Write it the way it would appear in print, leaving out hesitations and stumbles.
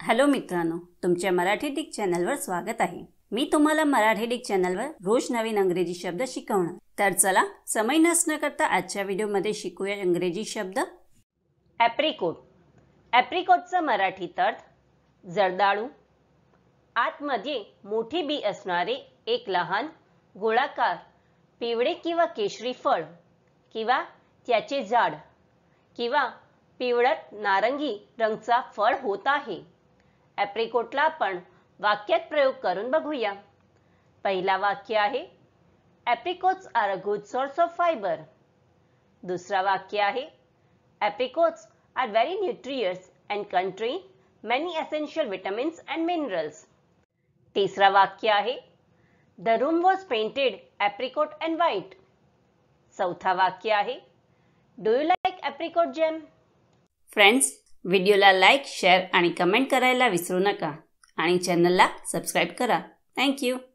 Hello मित्रांनो, तुमच्या Marathi Dick चॅनलवर स्वागत आहे। मी तुम्हाला मराठी डिक चॅनलवर रोज नवीन इंग्रजी शब्द शिकवणार। तर चला समय नष्ट न करता आजच्या व्हिडिओमध्ये शिकूया इंग्रजी शब्द। ॲप्रिकॉट। ॲप्रिकॉटचा मराठीत अर्थ जर्दाळू। आतमध्ये मोठी बी असणारे एक लहान गोलाकार पिवळे किंवा केशरी फळ किंवा त्याचे झाड किंवा पिवळट नारंगी रंगाचा फळ होत आहे। ॲप्रिकॉटला आपण वाक्यात प्रयोग करून बघूया। पहिला वाक्य आहे apricots are a good source of fibre. दुसरा वाक्य आहे apricots are very nutritious and contain many essential vitamins and minerals। तीसरा वाक्य आहे The room was painted apricot and white। चौथा वाक्य आहे Do you like apricot jam? Friends, व्हिडिओला लाईक, शेअर आणि कमेंट करायला विसरू नका आणि चॅनलला सबस्क्राइब करा। Thank you.